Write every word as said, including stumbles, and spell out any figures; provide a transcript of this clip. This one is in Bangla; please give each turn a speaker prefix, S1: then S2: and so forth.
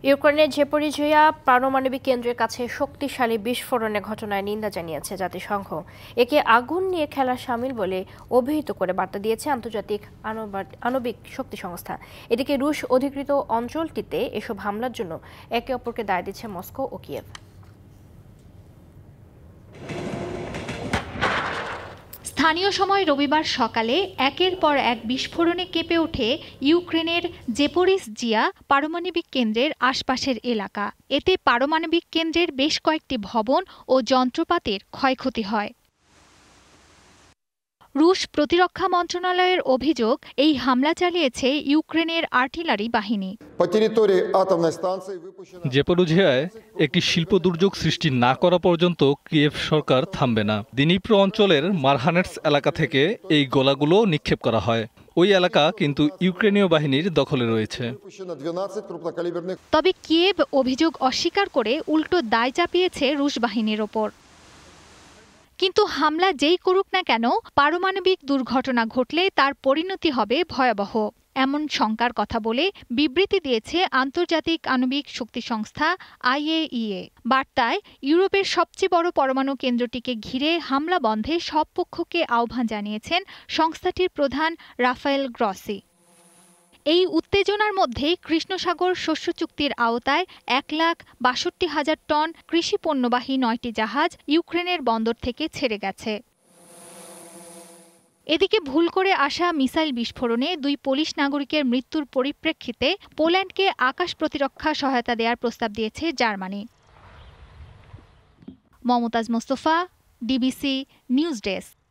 S1: ইউক্রেনের জেপোরিজিয়া পারমাণবিক কেন্দ্রের কাছে শক্তিশালী বিস্ফোরণের ঘটনায় নিন্দা জানিয়েছে জাতিসংঘ। একে আগুন নিয়ে খেলা শামিল বলে অভিহিত করে বার্তা দিয়েছে আন্তর্জাতিক আণবিক শক্তি সংস্থা। এদিকে রুশ অধিকৃত অঞ্চলটিতে এসব হামলার জন্য একে অপরকে দায় দিচ্ছে মস্কো ও কিয়েভ।
S2: স্থানীয় সময় রবিবার সকালে একের পর এক বিস্ফোরণে কেঁপে ওঠে ইউক্রেনের জেপোরিজিয়া পারমাণবিক কেন্দ্রের আশপাশের এলাকা। এতে পারমাণবিক কেন্দ্রের বেশ কয়েকটি ভবন ও যন্ত্রপাতির ক্ষয়ক্ষতি হয়। রুশ প্রতিরক্ষা মন্ত্রণালয়ের অভিযোগ, এই হামলা চালিয়েছে ইউক্রেনের আর্টিলারি বাহিনী।
S3: জেপোরিজিয়ায় একটি শিল্প দুর্যোগ সৃষ্টি না করা পর্যন্ত কিয়েভ সরকার থামবে না। দিনিপ্রো অঞ্চলের মারহানেটস এলাকা থেকে এই গোলাগুলো নিক্ষেপ করা হয়। ওই এলাকা কিন্তু ইউক্রেনীয় বাহিনীর দখলে রয়েছে।
S2: তবে কিয়েভ অভিযোগ অস্বীকার করে উল্টো দায় চাপিয়েছে রুশ বাহিনীর ওপর। কিন্তু হামলা যেই করুক না কেন, পারমাণবিক দুর্ঘটনা ঘটলে তার পরিণতি হবে ভয়াবহ, এমন শঙ্কার কথা বলে বিবৃতি দিয়েছে আন্তর্জাতিক আণবিক শক্তি সংস্থা আইএইএ। বার্তায় ইউরোপের সবচেয়ে বড় পরমাণু কেন্দ্রটিকে ঘিরে হামলা বন্ধে সব পক্ষকে আহ্বান জানিয়েছেন সংস্থাটির প্রধান রাফায়েল গ্রসি। এই উত্তেজনার মধ্যেই কৃষ্ণসাগর শস্য চুক্তির আওতায় এক লাখ বাষট্টি হাজার টন কৃষি পণ্যবাহী নয়টি জাহাজ ইউক্রেনের বন্দর থেকে ছেড়ে গেছে। এদিকে ভুল করে আসা মিসাইল বিস্ফোরণে দুই পোলিশ নাগরিকের মৃত্যুর পরিপ্রেক্ষিতে পোল্যান্ডকে আকাশ প্রতিরক্ষা সহায়তা দেওয়ার প্রস্তাব দিয়েছে Germany. Momtaz Mostafa, DBC News desk.